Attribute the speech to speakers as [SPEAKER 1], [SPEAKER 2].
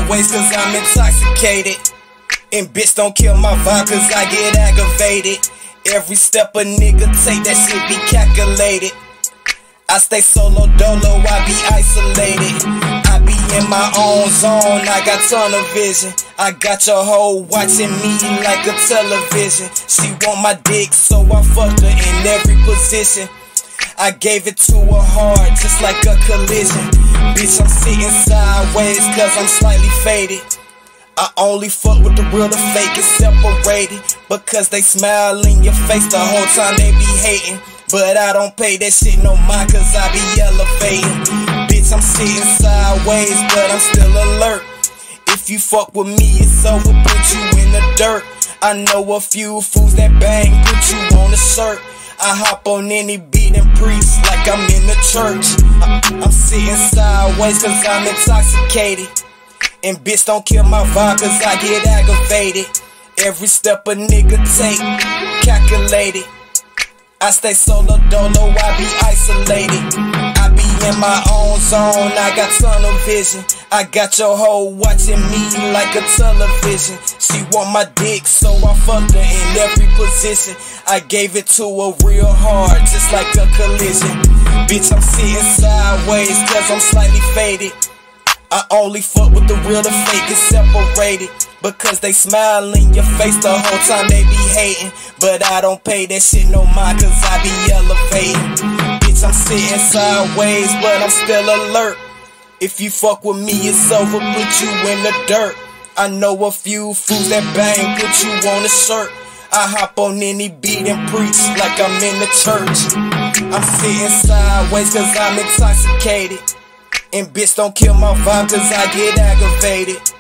[SPEAKER 1] sideways cause I'm intoxicated. And bitch don't kill my vibe cause I get aggravated. Every step a nigga take, that shit be calculated. I stay solo dolo, I be isolated. I be in my own zone, I got tunnel vision. I got your hoe watching me like a television. She want my dick, so I fucked her in every position. I gave it to her hard, just like a collision. Bitch, I'm sitting sideways cause I'm slightly faded. I only fuck with the real, the fake is separated. Because they smile in your face the whole time they be hating. But I don't pay that shit no mind cause I be elevating. Bitch, I'm sitting sideways but I'm still alert. If you fuck with me, it's over, put you in the dirt. I know a few fools that bang, put you on a shirt. I hop on any beat and preach like I'm in the church. I'm sitting sideways cause I'm intoxicated. And bitch don't kill my vibe cause I get aggravated. Every step a nigga take, calculated. I stay solo dolo, I be isolated. I be in my own zone, I got tunnel vision. I got your hoe watching me like a television. She want my dick, so I fucked her in every position. I gave it to her real hard, just like a collision. Bitch, I'm sitting sideways cause I'm slightly faded. I only fuck with the real, the fake is separated. Because they smile in your face the whole time they be hating. But I don't pay that shit no mind cause I be elevating. Bitch, I'm sitting sideways but I'm still alert. If you fuck with me, it's over, put you in the dirt. I know a few fools that bang, put you on a shirt. I hop on any beat and preach like I'm in the church. I'm sitting sideways cause I'm intoxicated. And bitch don't kill my vibe cause I get aggravated.